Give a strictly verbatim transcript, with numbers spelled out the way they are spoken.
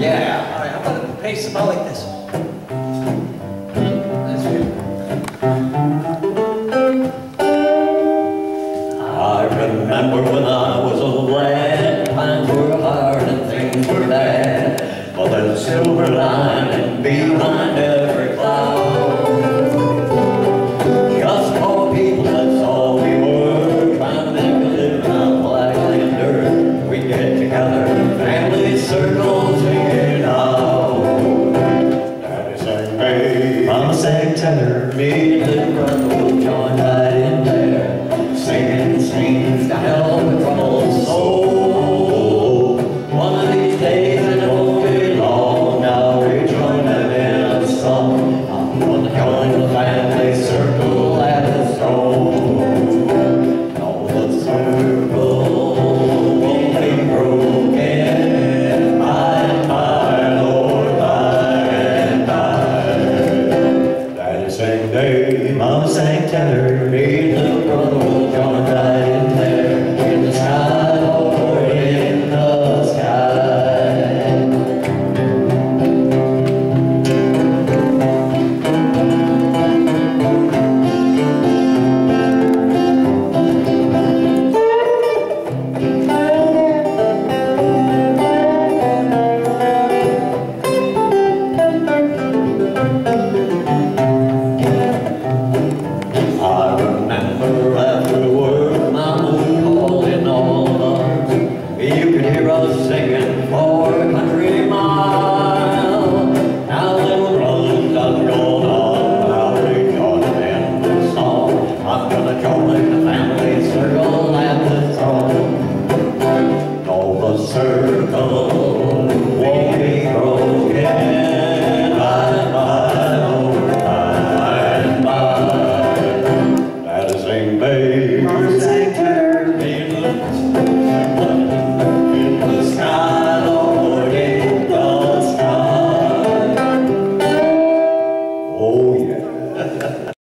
Yeah, all right, how about a pace about like this? That's good. I remember when I was a lad, times were hard and things were bad, but there's a silver lining behind